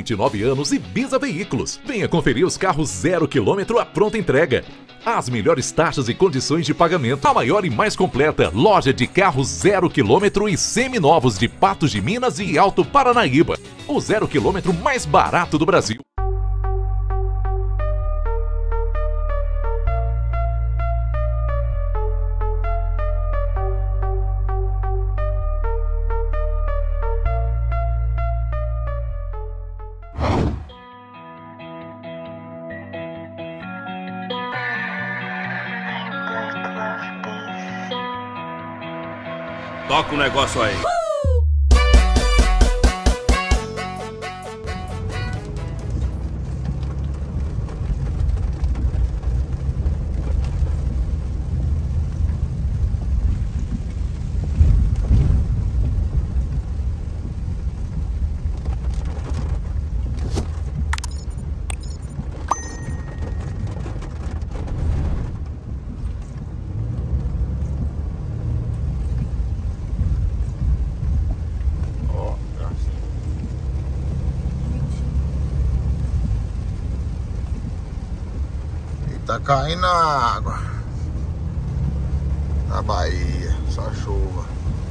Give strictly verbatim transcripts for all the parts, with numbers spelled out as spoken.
vinte e nove anos e Bisa Veículos. Venha conferir os carros zero quilômetro à pronta entrega. As melhores taxas e condições de pagamento. A maior e mais completa loja de carros zero quilômetro e seminovos de Patos de Minas e Alto Paranaíba. O zero quilômetro mais barato do Brasil. Toca o negócio aí. Tá caindo a água na Bahia, só chuva.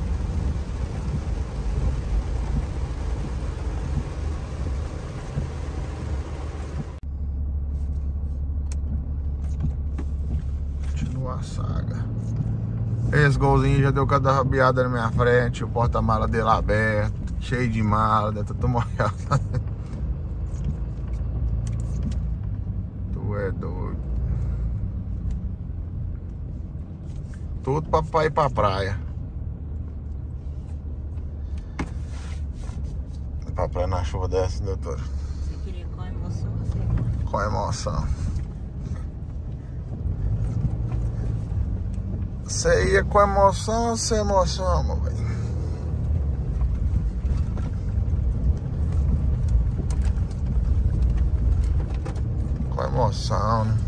Continua a saga. Esse golzinho já deu cada rabiada na minha frente, o porta-mala dele aberto, cheio de mala, deve estar molhado. Tu é doido. Tudo pra, pra ir pra praia. Ir pra praia na chuva dessa, doutor. Você queria com emoção ou sem? Com emoção. Você ia com emoção ou sem emoção, meu velho? Com emoção, né?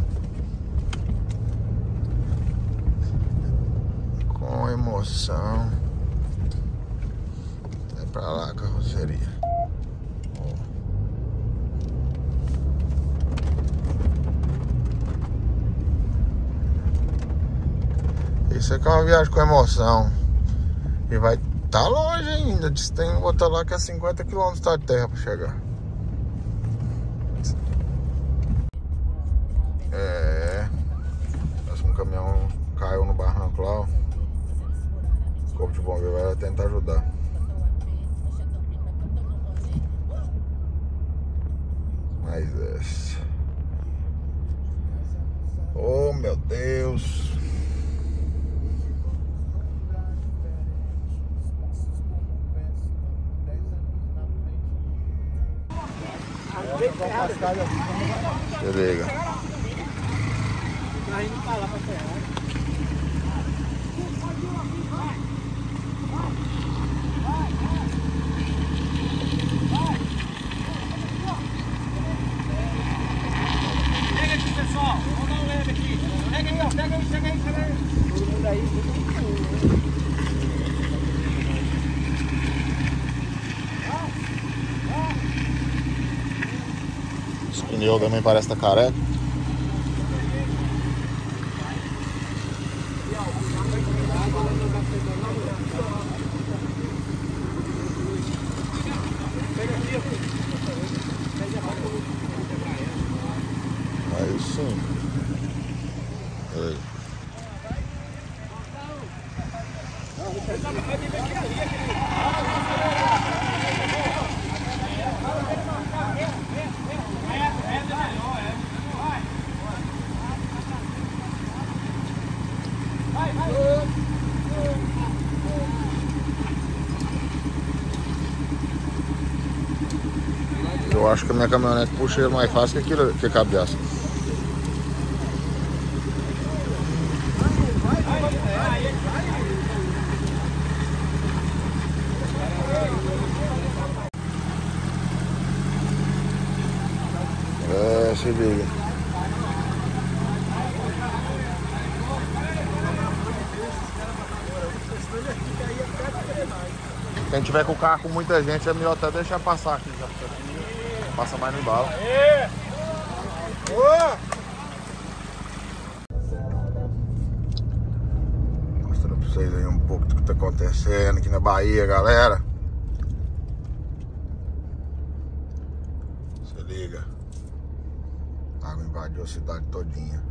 Com emoção. É pra lá a carroceria. Isso é que é uma viagem com emoção. E vai tá longe ainda. Diz que tem que botar lá que é cinquenta quilômetros de terra pra chegar. É. Parece que um caminhão caiu no barranco lá, ó. O corpo de bombeiro vai tentar ajudar. Mas essa. Oh, meu Deus. Se liga. Pega aqui, pessoal. Vamos dar um leve aqui. Pega aí, ó. Pega aí, chega aí, chega aí. Todo mundo aí, todo mundo. Esse pneu também parece estar careca. Aí sim. Aí. Eu acho que a minha caminhonete puxa ele mais fácil que aquilo que a cabeça. É, se liga. Quem tiver com o carro com muita gente é melhor até deixar passar aqui já. Passa mais no embalo. Aê! Boa! Mostrando pra vocês aí um pouco do que tá acontecendo aqui na Bahia, galera. Se liga. A água invadiu a cidade todinha.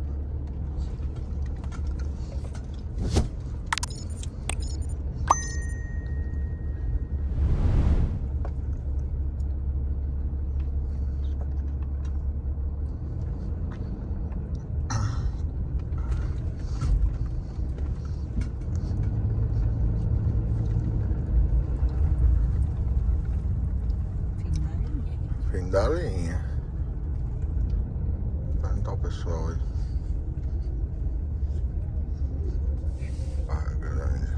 Fim da linha. Perguntar o pessoal aí. Barra Grande.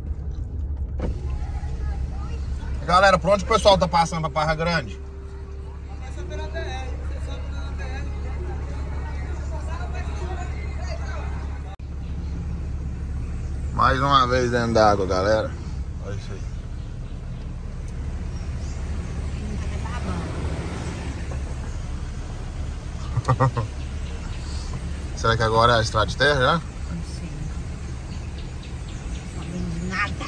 Galera, por onde o pessoal tá passando pra Barra Grande? Passa pela B R, você sobe pela B R. Mais uma vez dentro d'água, galera. Olha isso aí. Será que agora é a estrada de terra já? Não sei. Não sabemos de nada.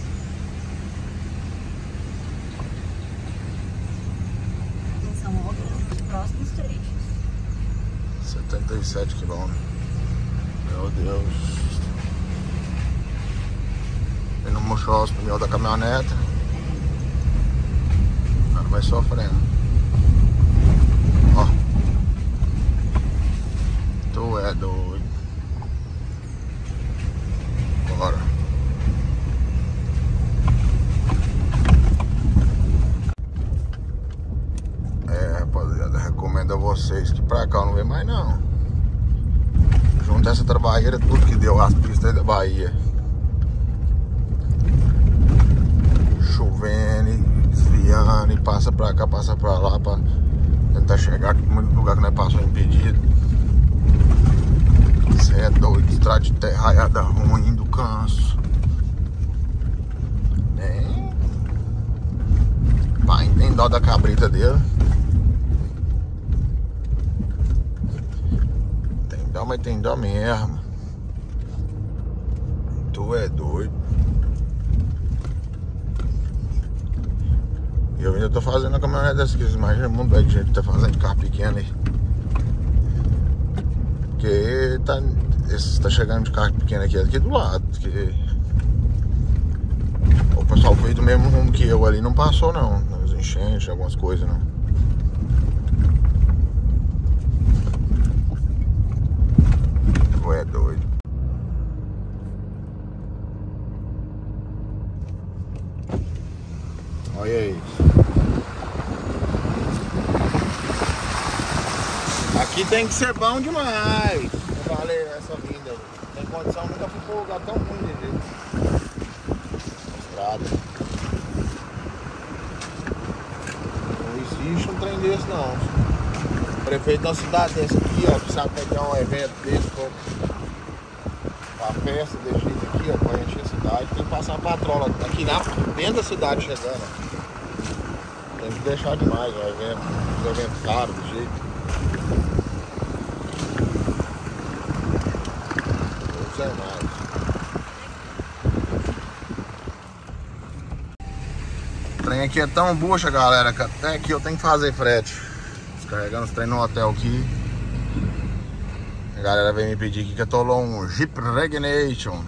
Atenção, obras dos próximos trechos. setenta e sete quilômetros. Meu Deus. E não murchou os pneus da caminhonete. Ela vai sofrendo. Ó. Tu é doido. Bora. É, rapaziada, recomendo a vocês que pra cá não vem mais não. Junto essa trabalheira, tudo que deu as pistas aí da Bahia. Chovendo e desviando e passa pra cá, passa pra lá pra tentar chegar aqui em muito lugar que nós passamos impedido. Você é doido, estrada de terra raiada ruim do canso. Nem pai tem dó da cabrita dele. Tem dó, mas tem dó mesmo. Tu é doido. E eu ainda tô fazendo a caminhonete dessa aqui. Imagina o mundo aí de gente que tá fazendo carro pequeno aí. Porque tá, esse tá chegando de carro pequeno aqui, aqui do lado. Que o pessoal foi do mesmo rumo que eu ali, não passou não. Nas enchentes, algumas coisas não. Tu é doido. Olha isso. Aqui tem que ser bom demais. Não vale essa vinda. Tem condição, nunca fui pra um lugar tão ruim de jeito. Estrada. Não existe um trem desse não. O prefeito da cidade desse aqui, ó, que sabe pegar um evento desse, pô, uma festa desse jeito aqui, ó, pra encher a cidade, tem que passar uma patrola aqui na, dentro da cidade chegando. Tem que deixar demais, ó, evento, um evento caro do jeito. Mais. O trem aqui é tão bucha, galera, que até aqui eu tenho que fazer frete. Descarregando os trem no hotel aqui. A galera veio me pedir aqui que atolou um Jeep Regnation.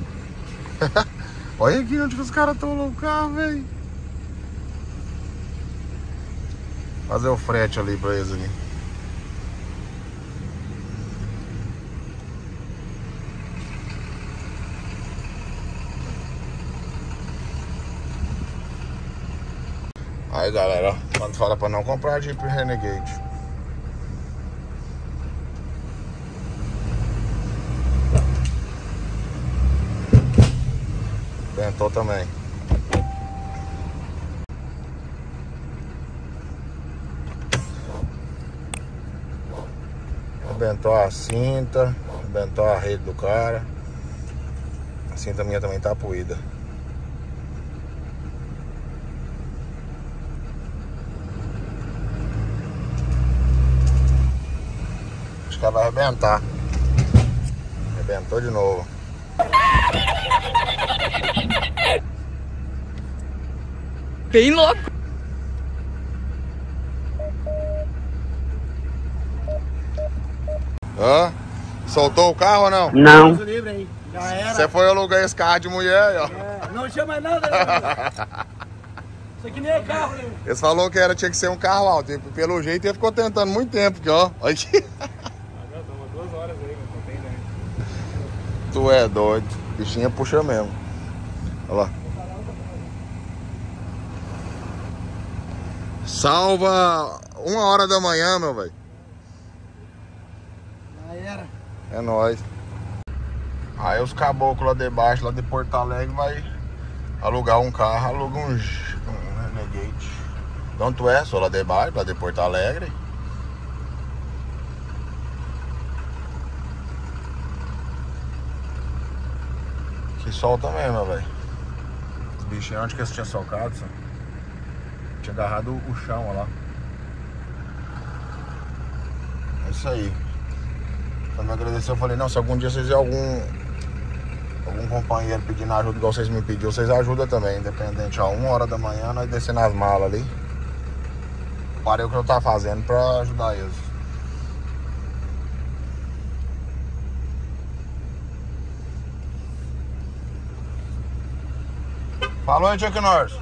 Olha aqui onde os caras atolou o carro, velho. Fazer o frete ali pra eles ali. Aí galera, ó, quando fala pra não comprar Jeep Renegade. Bentou também. Bentou a cinta, bentou a rede do cara. A cinta minha também tá puída. que ela vai arrebentar. Arrebentou de novo. Bem louco. Hã? Soltou o carro ou não? Não. Livre aí. Já era. Você foi alugar esse carro de mulher aí, ó. É, não chama mais nada, né? Isso aqui nem é carro, né? Eles falaram que era, tinha que ser um carro alto. E pelo jeito ele ficou tentando muito tempo aqui, ó. Olha aqui. Duas horas aí, mas não tem, né? Tu é doido. Bichinha puxa mesmo. Olha lá. Salva uma hora da manhã, meu velho. Já era. É nóis. Aí os caboclos lá debaixo, lá de Porto Alegre, vai alugar um carro, aluga um, um Renegade. Então tu é, sou lá debaixo, lá de Porto Alegre. Que solta mesmo, velho. Os bichinhos, onde que eles tinham socado, só? Tinha agarrado o chão, olha lá. É isso aí. Quando me agradeceu, eu falei, não, se algum dia vocês verem algum algum companheiro pedindo ajuda igual vocês me pediram, vocês ajudam também, independente, ó, uma hora da manhã nós descendo as malas ali. Parei o que eu tava fazendo pra ajudar eles. Falou aí, Chuck Norris.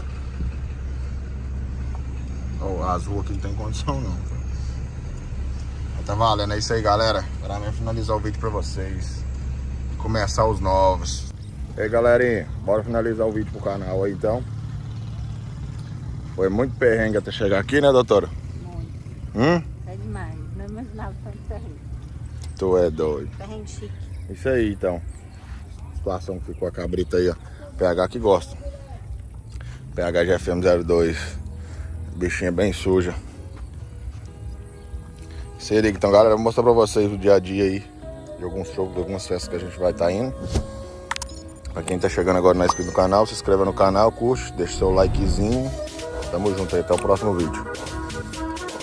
Oh, azul aqui não tem condição não. Tá valendo, é isso aí, galera. Para mim finalizar o vídeo pra vocês. Começar os novos. E aí, galerinha, bora finalizar o vídeo pro canal aí então. Foi muito perrengue até chegar aqui, né, doutora? Muito. Hum? É demais. Não imaginava tanto perrengue. Tu é doido. Perrengue chique. Isso aí, então. A situação que ficou a cabrita aí, ó. P H que gosta. P H G F M zero dois. Bichinha bem suja. Isso aí, então, galera, vou mostrar pra vocês o dia a dia aí de alguns shows, de algumas festas que a gente vai estar tá indo. Pra quem tá chegando agora na inscrito no canal, se inscreva no canal, curte, deixa seu likezinho. Tamo junto aí, até o próximo vídeo.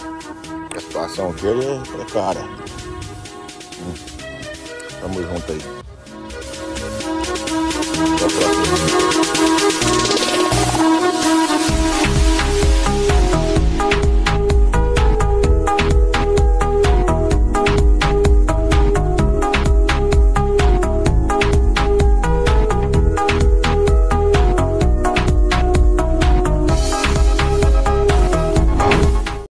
A situação aqui é cara. Hum. Tamo junto aí.